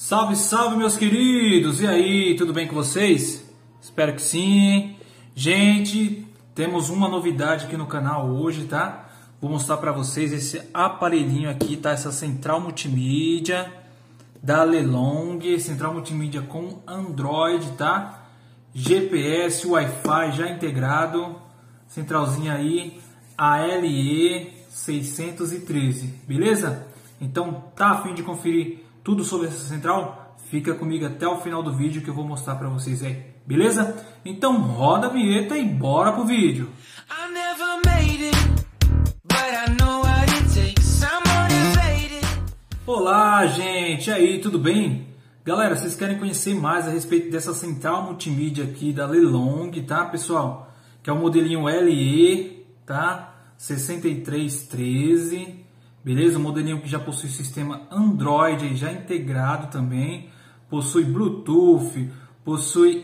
Salve, salve, meus queridos! E aí, tudo bem com vocês? Espero que sim. Gente, temos uma novidade aqui no canal hoje, tá? Vou mostrar para vocês esse aparelhinho aqui, tá? Essa central multimídia da Lelong, central multimídia com Android, tá? GPS, Wi-Fi já integrado, centralzinha aí, ALE 613, beleza? Então, tá a fim de conferir tudo sobre essa central? Fica comigo até o final do vídeo que eu vou mostrar para vocês aí, beleza? Então roda a vinheta e bora pro vídeo. Olá, gente, e aí, tudo bem? Galera, vocês querem conhecer mais a respeito dessa central multimídia aqui da Lelong, tá, pessoal? Que é o modelinho LE, tá? 6313. Beleza? Um modelinho que já possui sistema Android já integrado também, possui Bluetooth, possui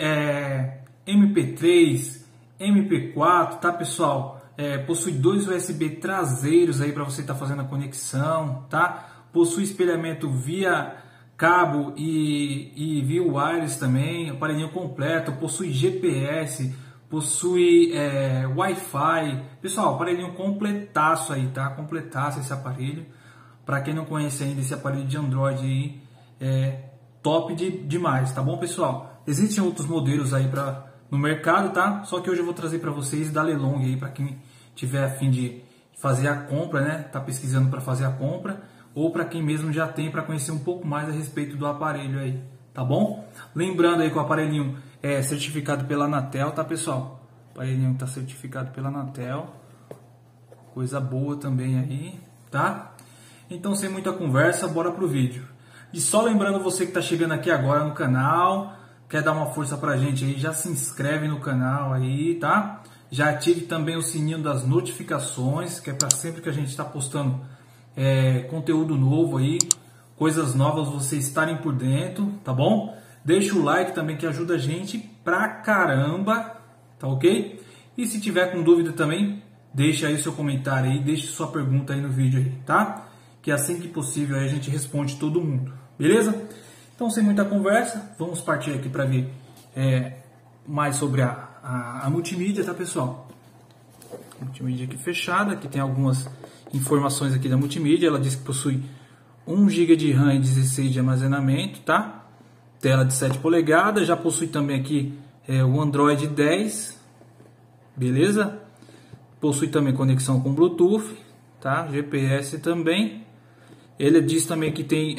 MP3, MP4, tá, pessoal? Possui dois USB traseiros aí para você estar fazendo a conexão, tá? Possui espelhamento via cabo e via wireless também, aparelhinho completo, possui GPS, possui Wi-Fi. Pessoal, aparelhinho completaço aí, tá? Completaço esse aparelho. Para quem não conhece ainda esse aparelho de Android aí, top demais, tá bom, pessoal? Existem outros modelos aí no mercado, tá? Só que hoje eu vou trazer para vocês da Lelong aí, para quem tiver a fim de fazer a compra, né? Tá pesquisando para fazer a compra, ou para quem mesmo já tem, para conhecer um pouco mais a respeito do aparelho aí, tá bom? Lembrando aí que o aparelhinho é certificado pela Anatel, tá, pessoal? O aparelhinho está certificado pela Anatel, coisa boa também aí, tá? Então, sem muita conversa, bora pro vídeo. E só lembrando você que está chegando aqui agora no canal, quer dar uma força pra gente aí, já se inscreve no canal aí, tá? Já ative também o sininho das notificações, que é para sempre que a gente está postando conteúdo novo aí, coisas novas, vocês estarem por dentro, tá bom? Deixa o like também que ajuda a gente pra caramba, tá ok? E se tiver com dúvida também, deixa aí seu comentário aí, deixa sua pergunta aí no vídeo aí, tá? Que assim que possível aí a gente responde todo mundo, beleza? Então, sem muita conversa, vamos partir aqui para ver mais sobre a multimídia, tá, pessoal? Multimídia aqui fechada, aqui tem algumas informações aqui da multimídia. Ela diz que possui 1 GB de RAM e 16 de armazenamento, tá? Tela de 7 polegadas, já possui também aqui o Android 10, beleza? Possui também conexão com Bluetooth, tá? GPS também. Ele diz também que tem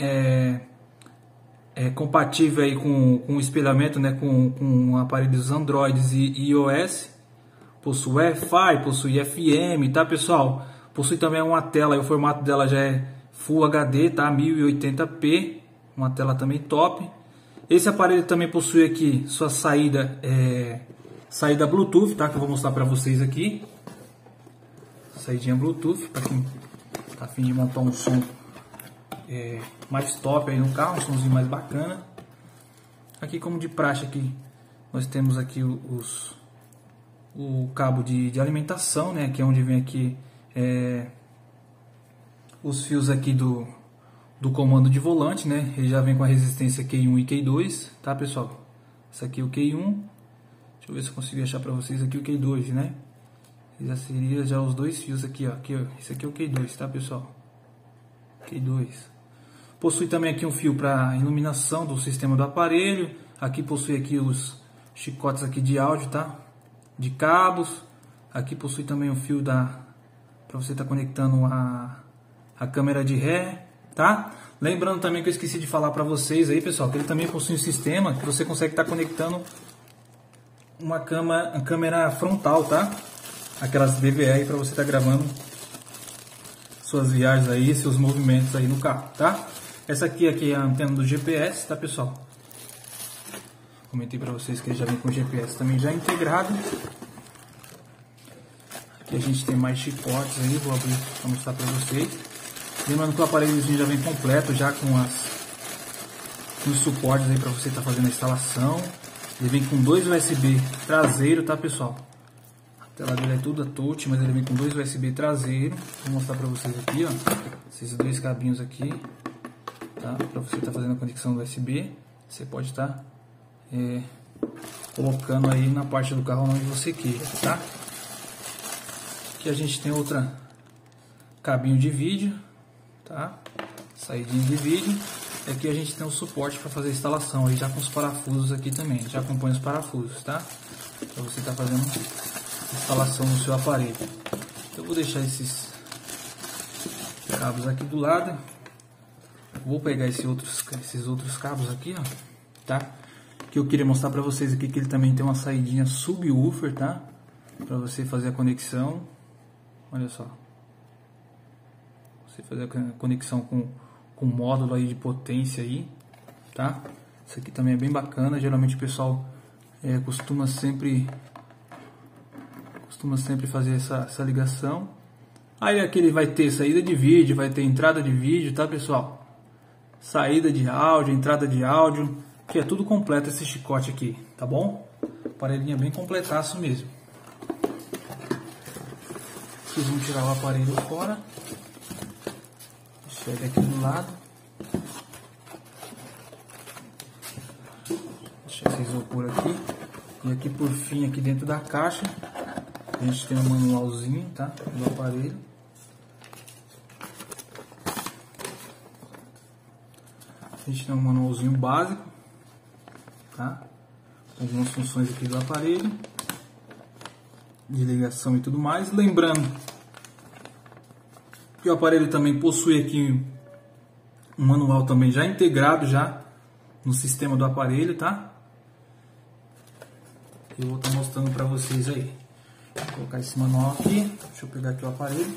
compatível aí com espelhamento, né? Com aparelhos Androids e iOS. Possui Wi-Fi, possui FM, tá, pessoal? Possui também uma tela, o formato dela já é Full HD, tá? 1080p, uma tela também top. Esse aparelho também possui aqui sua saída Bluetooth, tá? Que eu vou mostrar para vocês aqui. Saídinha Bluetooth, para quem tá a fim de montar um som mais top aí no carro, um somzinho mais bacana. Aqui, como de praxe, aqui nós temos aqui o cabo de alimentação, né? Que é onde vem aqui os fios aqui do comando de volante, né? Ele já vem com a resistência Q1 e Q2, tá, pessoal? Esse aqui é o Q1. Deixa eu ver se eu consigo achar para vocês aqui o Q2, né? Já seria já os dois fios aqui, ó. Esse aqui é o Q2, tá, pessoal? Q2. Possui também aqui um fio para iluminação do sistema do aparelho. Aqui possui aqui os chicotes aqui de áudio, tá? De cabos. Aqui possui também um fio para você estar conectando a câmera de ré, tá? Lembrando também que eu esqueci de falar para vocês aí, pessoal, que ele também possui um sistema que você consegue estar conectando uma câmera frontal, tá? Aquelas DVR para você estar gravando suas viagens aí, seus movimentos aí no carro, tá? Essa aqui é a antena do GPS, tá, pessoal? Comentei para vocês que ele já vem com GPS também já integrado. Aqui a gente tem mais chicotes aí, vou abrir para mostrar para vocês. Lembrando que o aparelhozinho já vem completo, já com os suportes aí para você estar fazendo a instalação. Ele vem com dois USB traseiro, tá, pessoal? A tela dele é toda touch, mas ele vem com dois USB traseiro. Vou mostrar para vocês aqui, ó, esses dois cabinhos aqui. tá? Para você estar fazendo a conexão do USB, você pode estar colocando aí na parte do carro onde você queira, tá? Aqui a gente tem outra cabinho de vídeo, tá? Saídinha de vídeo. E aqui a gente tem o suporte para fazer a instalação aí, já com os parafusos aqui também, já acompanha os parafusos, tá? Para você estar fazendo instalação no seu aparelho. Eu vou deixar esses cabos aqui do lado. Vou pegar esses outros cabos aqui, ó, tá? Que eu queria mostrar para vocês aqui que ele também tem uma saidinha subwoofer, tá? Para você fazer a conexão. Olha só. Você fazer a conexão com módulo aí de potência aí, tá? Isso aqui também é bem bacana. Geralmente o pessoal costuma sempre fazer essa ligação. Aí aqui ele vai ter saída de vídeo, vai ter entrada de vídeo, tá, pessoal? Saída de áudio, entrada de áudio, que é tudo completo esse chicote aqui, tá bom? Aparelhinho bem completaço mesmo. Aqui vamos tirar o aparelho fora. Deixa ele aqui do lado. Deixa esse isopor aqui. E aqui por fim, aqui dentro da caixa, a gente tem um manualzinho, tá? Do aparelho. A gente tem um manualzinho básico, tá? Com algumas funções aqui do aparelho, de ligação e tudo mais. Lembrando que o aparelho também possui aqui um manual também já integrado já no sistema do aparelho, tá? Eu vou estar mostrando para vocês aí. Vou colocar esse manual aqui. Deixa eu pegar aqui o aparelho.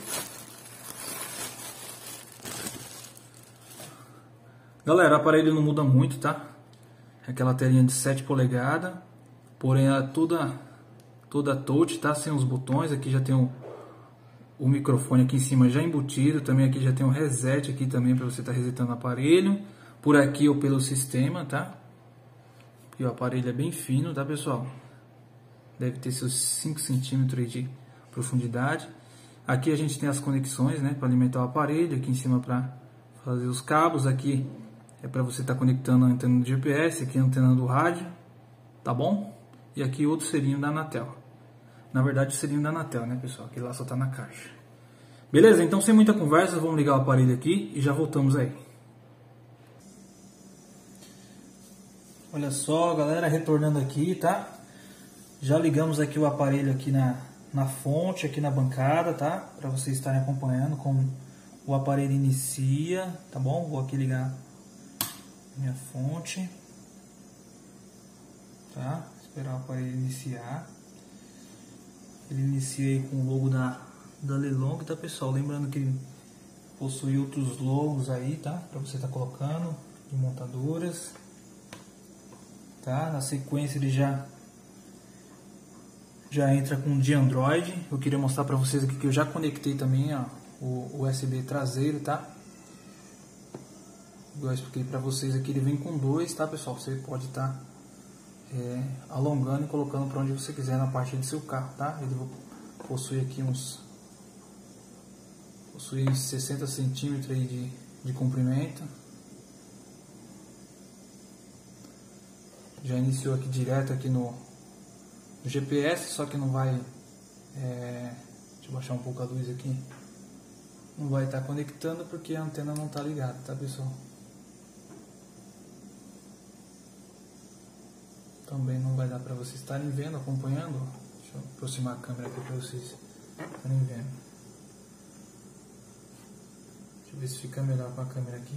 Galera, o aparelho não muda muito, tá? É aquela telinha de 7 polegadas, porém ela é toda touch, tá? Sem os botões. Aqui já tem o microfone aqui em cima já embutido. Também aqui já tem um reset aqui também para você estar resetando o aparelho. Por aqui ou pelo sistema, tá? E o aparelho é bem fino, tá, pessoal? Deve ter seus 5 centímetros de profundidade. Aqui a gente tem as conexões, né? Para alimentar o aparelho. Aqui em cima para fazer os cabos. Aqui é para você estar conectando a antena do GPS, aqui a antena do rádio, tá bom? E aqui outro serinho da Anatel. Na verdade o serinho da Anatel, né, pessoal? Aquele lá só tá na caixa. Beleza? Então sem muita conversa, vamos ligar o aparelho aqui e já voltamos aí. Olha só, galera, retornando aqui, tá? Já ligamos aqui o aparelho aqui na fonte, aqui na bancada, tá? Para vocês estarem acompanhando como o aparelho inicia, tá bom? Vou aqui ligar minha fonte, tá? Esperar o aparelho iniciar. Ele inicia aí com o logo da Lelong, tá, pessoal? Lembrando que ele possui outros logos aí, tá? Para você estar colocando de montadoras, tá? Na sequência ele já entra com de Android. Eu queria mostrar para vocês aqui que eu já conectei também, ó, o USB traseiro, tá? Eu expliquei para vocês aqui, ele vem com 2, tá, pessoal? Você pode estar alongando e colocando para onde você quiser na parte do seu carro, tá? Ele possui aqui uns 60 centímetros aí de comprimento. Já iniciou aqui direto aqui no GPS, só que não vai, deixa eu baixar um pouco a luz aqui, não vai estar conectando porque a antena não está ligada, tá, pessoal? Também não vai dar para vocês estarem vendo, acompanhando. Deixa eu aproximar a câmera aqui para vocês estarem vendo. Deixa eu ver se fica melhor com a câmera aqui,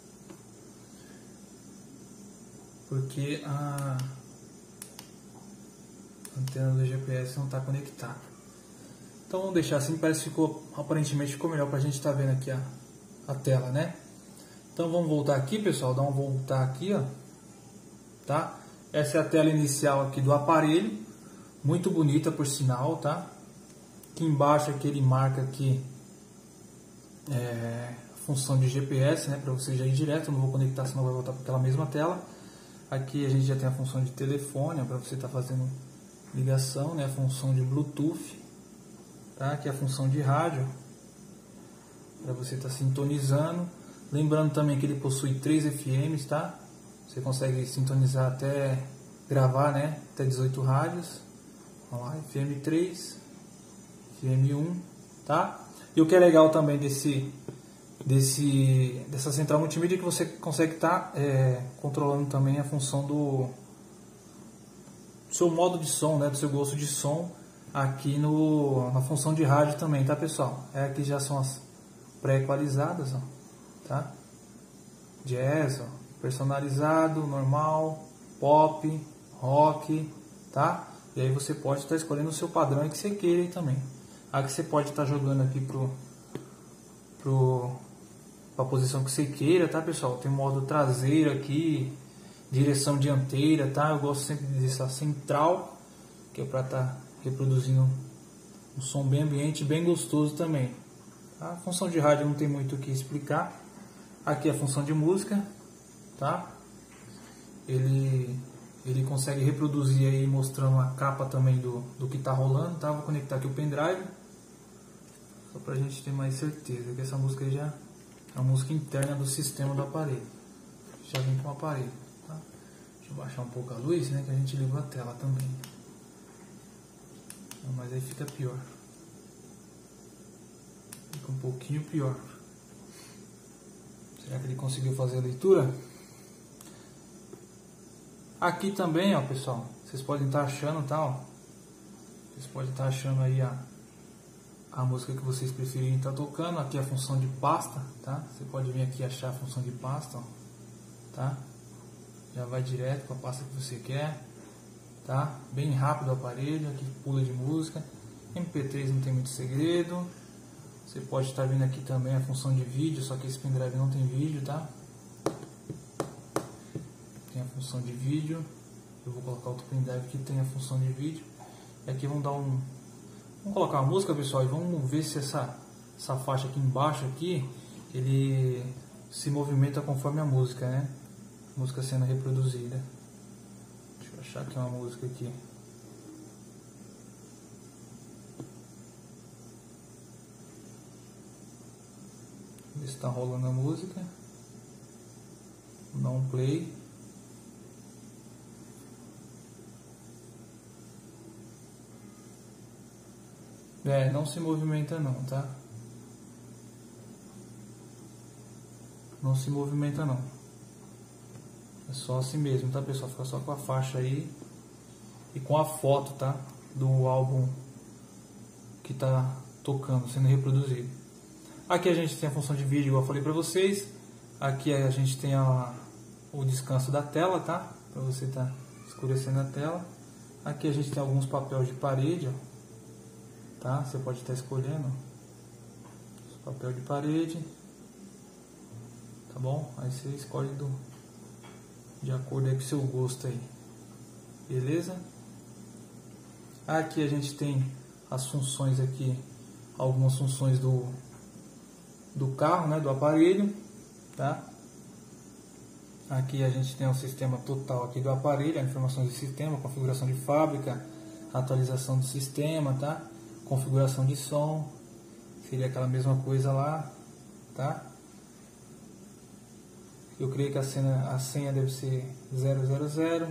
porque a antena do GPS não está conectada. Então vamos deixar assim, parece que aparentemente ficou melhor para a gente estar vendo aqui a tela, né? Então vamos voltar aqui, pessoal, dar um voltar aqui, ó, tá? Essa é a tela inicial aqui do aparelho, muito bonita por sinal, tá? Aqui embaixo aqui ele marca aqui a função de GPS, né? Para você já ir direto, eu não vou conectar senão vai voltar para aquela mesma tela. Aqui a gente já tem a função de telefone, para você estar fazendo ligação, né? A função de Bluetooth, tá? Aqui a função de rádio, para você estar sintonizando. Lembrando também que ele possui 3 FMs, tá? Você consegue sintonizar até gravar, né? Até 18 rádios. Olha lá, FM 3, FM 1, tá? E o que é legal também dessa central multimídia é que você consegue estar controlando também a função do seu modo de som, né? Do seu gosto de som aqui na função de rádio também, tá, pessoal? Aqui já são as pré-equalizadas, ó, tá? Jazz, ó, personalizado, normal, pop, rock, tá? E aí você pode estar escolhendo o seu padrão que você queira aí também. Aqui você pode estar jogando aqui pra posição que você queira, tá, pessoal? Tem modo traseiro aqui, direção dianteira, tá? Eu gosto sempre dessa central, que é para estar reproduzindo um som bem ambiente, bem gostoso também. A função de rádio não tem muito o que explicar. Aqui é a função de música, tá? Ele consegue reproduzir aí, mostrando a capa também do que está rolando, tá? Vou conectar aqui o pendrive, só para a gente ter mais certeza que essa música já é uma música interna do sistema do aparelho. Já vem com o aparelho, tá? Deixa eu baixar um pouco a luz, né? Que a gente ligou a tela também. Mas aí fica pior. Fica um pouquinho pior. Será que ele conseguiu fazer a leitura? Aqui também, ó, pessoal, vocês podem estar achando, tá, ó, vocês podem estar achando aí a música que vocês preferirem estar tocando. Aqui é a função de pasta, tá? Você pode vir aqui achar a função de pasta, ó, tá? Já vai direto com a pasta que você quer, tá? Bem rápido o aparelho, aqui pula de música. MP3 não tem muito segredo. Você pode estar vendo aqui também a função de vídeo, só que esse pendrive não tem vídeo, tá? Tem a função de vídeo. Eu vou colocar outro pendrive que tem a função de vídeo. E aqui vamos colocar a música, pessoal, e vamos ver se essa faixa aqui embaixo aqui, ele se movimenta conforme a música, né? A música sendo reproduzida. Deixa eu achar aqui uma música aqui. Ver se está rolando a música. Vou dar um play. Não se movimenta não, tá? Não se movimenta não. É só assim mesmo, tá, pessoal? Fica só com a faixa aí e com a foto, tá? Do álbum que tá tocando, sendo reproduzido. Aqui a gente tem a função de vídeo, igual eu falei pra vocês. Aqui a gente tem o descanso da tela, tá? Pra você tá escurecendo a tela. Aqui a gente tem alguns papéis de parede, ó. Tá? Você pode estar escolhendo papel de parede, tá bom? Aí você escolhe de acordo aí com o seu gosto aí, beleza? Aqui a gente tem as funções aqui, algumas funções do carro, né? Do aparelho, tá? Aqui a gente tem o sistema total aqui do aparelho, a informação do sistema, configuração de fábrica, atualização do sistema, tá? Configuração de som, seria aquela mesma coisa lá, tá? Eu creio que a senha deve ser 000.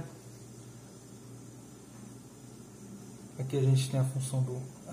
Aqui a gente tem a função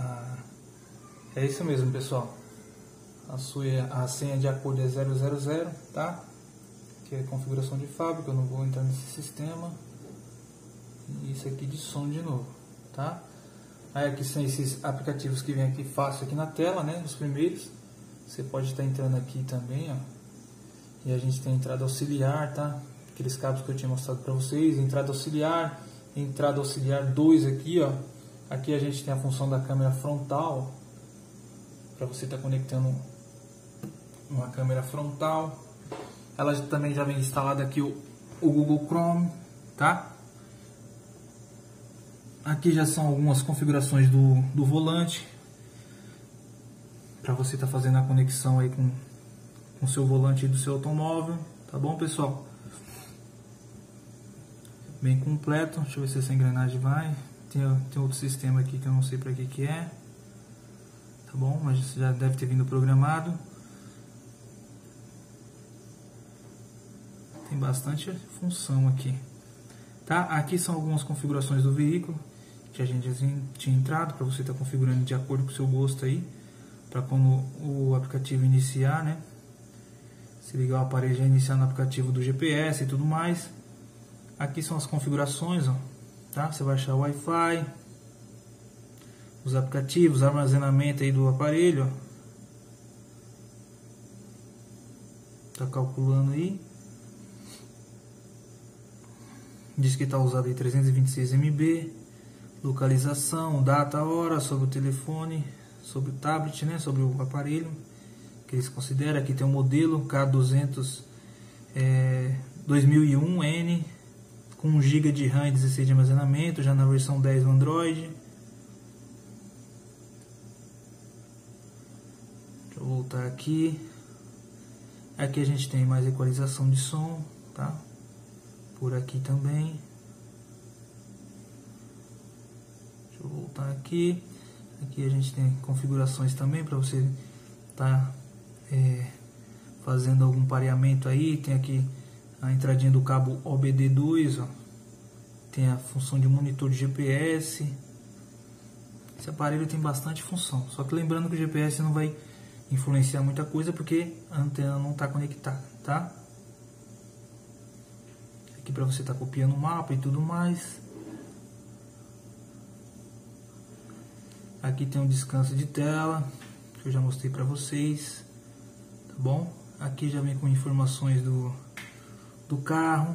é isso mesmo, pessoal. A senha de acordo é 000, tá? Que é configuração de fábrica, eu não vou entrar nesse sistema. E isso aqui de som de novo, tá? Aí aqui são esses aplicativos que vem aqui fácil aqui na tela, né? Os primeiros. Você pode estar entrando aqui também, ó. E a gente tem entrada auxiliar, tá? Aqueles cabos que eu tinha mostrado para vocês. Entrada auxiliar 2 aqui, ó. Aqui a gente tem a função da câmera frontal, para você estar conectando uma câmera frontal. Ela também já vem instalada aqui o Google Chrome, tá? Aqui já são algumas configurações do volante, para você estar fazendo a conexão aí com o seu volante do seu automóvel, tá bom, pessoal? Bem completo. Deixa eu ver se essa engrenagem vai. Tem outro sistema aqui que eu não sei para que é, tá bom? Mas já deve ter vindo programado. Tem bastante função aqui, tá? Aqui são algumas configurações do veículo que a gente já tinha entrado, para você estar configurando de acordo com o seu gosto aí, para quando o aplicativo iniciar, né? Se ligar o aparelho já iniciar no aplicativo do GPS e tudo mais. Aqui são as configurações, ó, tá? Você vai achar o Wi-Fi, os aplicativos, armazenamento aí do aparelho, ó. Tá calculando aí. Diz que está usado aí 326 MB. Localização, data, hora, sobre o telefone, sobre o tablet, né? Sobre o aparelho que eles consideram. Aqui tem o modelo K200 2001N com 1 GB de RAM e 16 de armazenamento, já na versão 10 do Android. Deixa eu voltar aqui. Aqui a gente tem mais equalização de som, tá? Por aqui também. Deixa eu voltar aqui. Aqui a gente tem configurações também para você tá fazendo algum pareamento aí. Tem aqui a entradinha do cabo OBD2, ó. Tem a função de monitor de GPS. Esse aparelho tem bastante função. Só que lembrando que o GPS não vai influenciar muita coisa porque a antena não está conectada, tá? Aqui para você estar copiando o mapa e tudo mais. Aqui tem um descanso de tela que eu já mostrei para vocês, tá bom? Aqui já vem com informações do carro.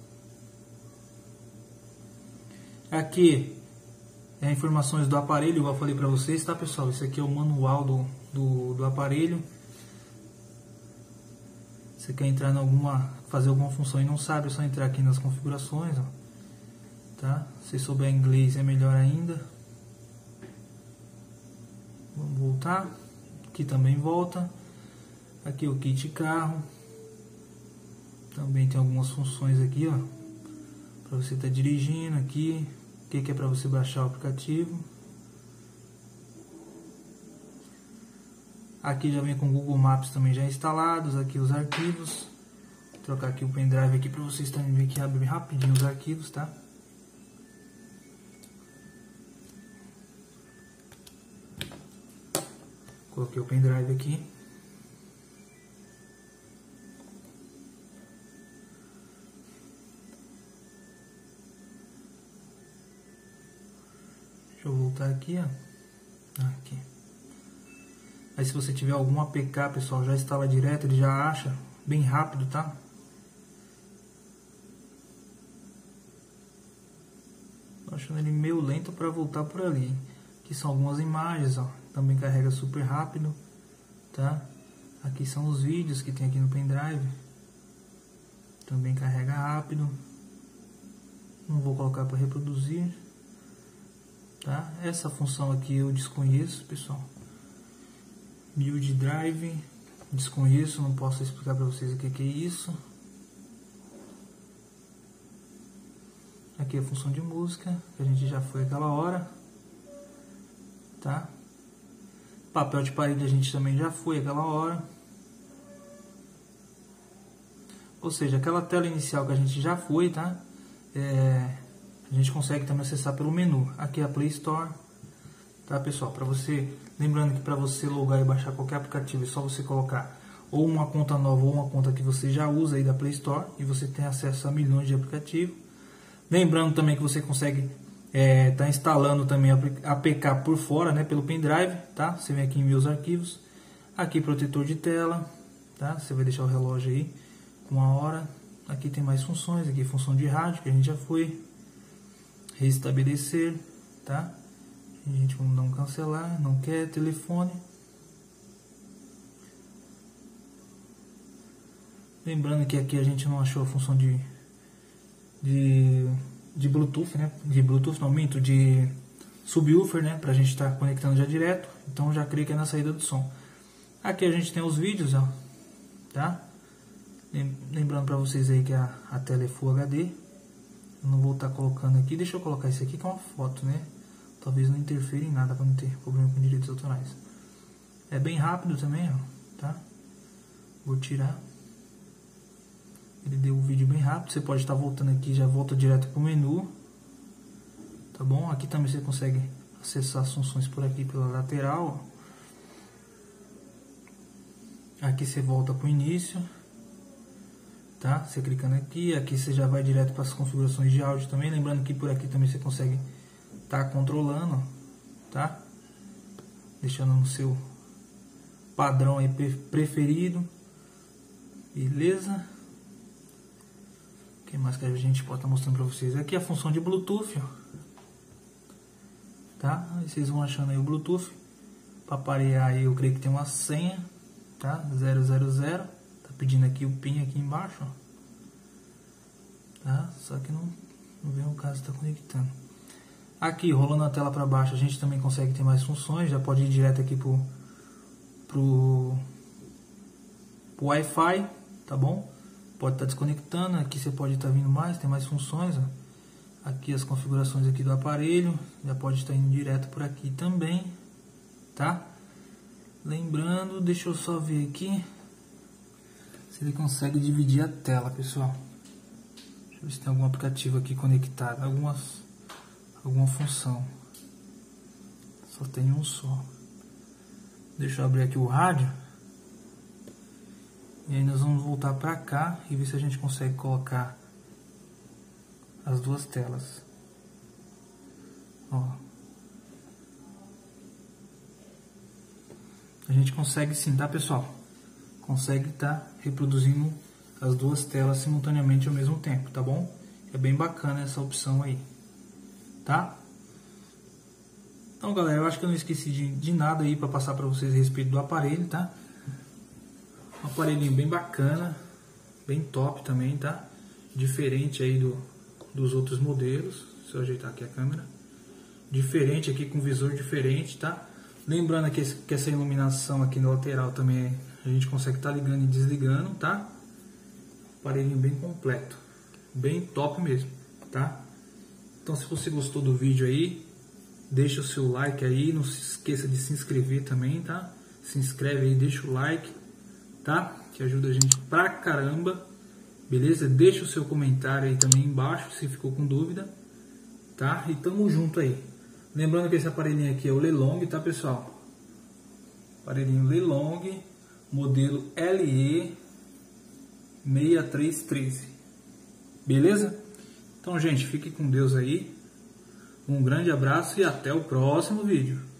Aqui é informações do aparelho, igual eu falei para vocês, tá, pessoal? Esse aqui é o manual do aparelho. Você quer entrar fazer alguma função e não sabe, é só entrar aqui nas configurações, ó, tá? Se souber inglês é melhor ainda. Vamos voltar. Aqui também volta. Aqui o kit carro. Também tem algumas funções aqui, ó, para você estar dirigindo aqui. O que é para você baixar o aplicativo. Aqui já vem com o Google Maps também já instalados. Aqui os arquivos. Vou trocar aqui o pendrive aqui para vocês também ver que abre rapidinho os arquivos, tá? Coloquei o pendrive aqui. Deixa eu voltar aqui, ó. Aqui. Aí se você tiver algum APK, pessoal, já instala direto, ele já acha bem rápido, tá? Tô achando ele meio lento para voltar por ali. Aqui são algumas imagens, ó. Também carrega super rápido, tá? Aqui são os vídeos que tem aqui no pendrive. Também carrega rápido. Não vou colocar para reproduzir, tá? Essa função aqui eu desconheço, pessoal. Build Drive, desconheço, não posso explicar para vocês o que é isso. Aqui a função de música, que a gente já foi aquela hora, tá? Papel de parede a gente também já foi aquela hora. Ou seja, aquela tela inicial que a gente já foi, tá? A gente consegue também acessar pelo menu. Aqui é a Play Store, tá, pessoal? Lembrando que para você logar e baixar qualquer aplicativo é só você colocar ou uma conta nova ou uma conta que você já usa aí da Play Store e você tem acesso a milhões de aplicativos. Lembrando também que você consegue tá instalando também a APK por fora, né, pelo pendrive, tá? Você vem aqui em meus arquivos, aqui protetor de tela, tá? Você vai deixar o relógio aí com a hora. Aqui tem mais funções, aqui função de rádio que a gente já foi, restabelecer, tá? A gente vamos não cancelar, não quer, telefone. Lembrando que aqui a gente não achou a função de Bluetooth, né? De Bluetooth não, minto, de subwoofer, né? Pra gente estar conectando já direto. Então já creio que é na saída do som. Aqui a gente tem os vídeos, ó, tá? Lembrando pra vocês aí que a tela é Full HD. Eu não vou estar colocando aqui. Deixa eu colocar isso aqui que é uma foto, né? Talvez não interfira em nada para não ter problema com direitos autorais. É bem rápido também, ó, tá? Vou tirar. Ele deu o vídeo bem rápido. Você pode estar voltando aqui, já volta direto para o menu. Tá bom? Aqui também você consegue acessar as funções por aqui pela lateral. Aqui você volta para o início. Tá? Você clicando aqui, aqui você já vai direto para as configurações de áudio também. Lembrando que por aqui também você consegue estar controlando, tá? Deixando no seu padrão aí preferido. Beleza? O que mais que a gente pode estar mostrando para vocês? Aqui a função de Bluetooth, ó. Tá? Aí vocês vão achando aí o Bluetooth. Para parear aí, eu creio que tem uma senha, tá? 000. Tá pedindo aqui o PIN aqui embaixo, ó. Tá? Só que não vem o caso de estar conectando. Aqui, rolando a tela para baixo, a gente também consegue ter mais funções. Já pode ir direto aqui pro Wi-Fi, tá bom? Pode estar desconectando. Aqui você pode estar vindo mais, tem mais funções, ó. Aqui as configurações aqui do aparelho. Já pode estar indo direto por aqui também, tá? Lembrando, deixa eu só ver aqui se ele consegue dividir a tela, pessoal. Deixa eu ver se tem algum aplicativo aqui conectado, alguma função. Só tem um só. Deixa eu abrir aqui o rádio. E aí nós vamos voltar para cá e ver se a gente consegue colocar as duas telas. Ó. A gente consegue sim, tá, pessoal? Consegue estar reproduzindo as duas telas simultaneamente ao mesmo tempo, tá bom? É bem bacana essa opção aí, tá? Então, galera, eu acho que eu não esqueci de nada aí para passar para vocês a respeito do aparelho, tá? Um aparelhinho bem bacana, bem top também, tá? Diferente aí dos outros modelos. Deixa eu ajeitar aqui a câmera. Diferente aqui, com visor diferente, tá? Lembrando que essa iluminação aqui na lateral também a gente consegue estar ligando e desligando, tá? Aparelhinho bem completo, bem top mesmo, tá? Então, se você gostou do vídeo aí, deixa o seu like aí, não se esqueça de se inscrever também, tá? Se inscreve aí, deixa o like, tá? Que ajuda a gente pra caramba, beleza? Deixa o seu comentário aí também embaixo, se ficou com dúvida, tá? E tamo junto aí. Lembrando que esse aparelhinho aqui é o Lelong, tá, pessoal? Aparelhinho Lelong, modelo LE6313. Beleza? Então, gente, fique com Deus aí. Um grande abraço e até o próximo vídeo.